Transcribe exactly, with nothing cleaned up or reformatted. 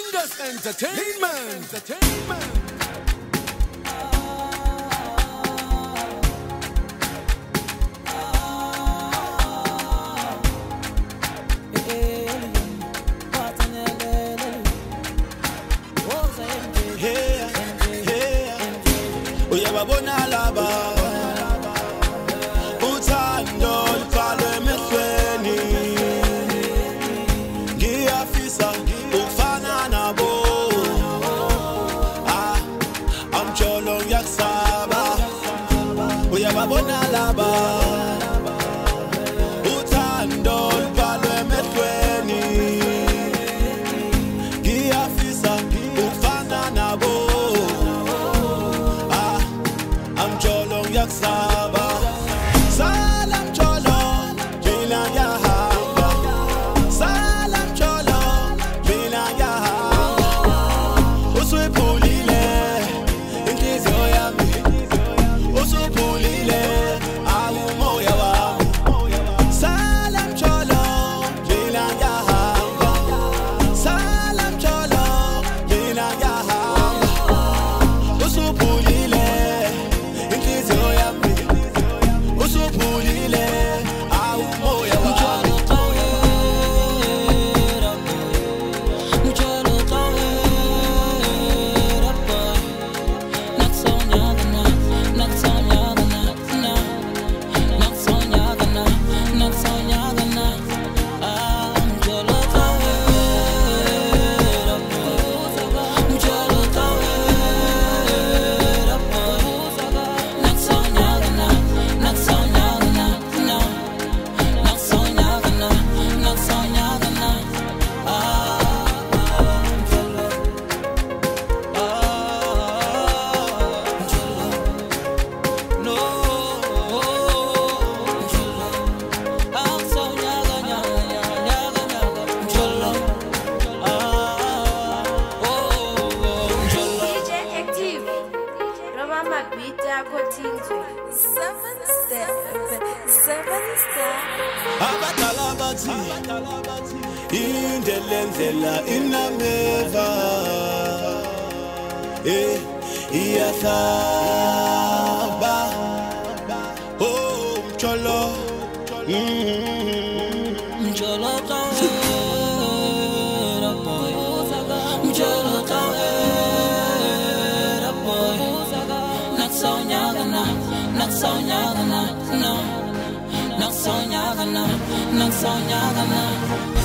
Fingers Entertainment. Entertainment. Uyababona laba uthando luphalwe emehlweni ngiyafisa ukufana nabo ah amjolo ngiyakusaba uyababona laba uthando luphalwe emehlweni ngiyafisa ukufana nabo Yaksaba Salam Cholo Mina Yahamba Salam Cholo Mina Yahamba Usupulile Inkizo yami Usupulile Awu moya wami Salam Cholo Mina Yahamba Salam Cholo Mina Yahamba Usupulile Seven step, seven step. Abatalabati, indelenzela inameva, eh, iyasaba, oh, cholo, mm, cholo tawe, rapoy, cholo tawe, rapoy, naksonyagana. Naksonyagana, no. Naksonyagana, naksonyagana.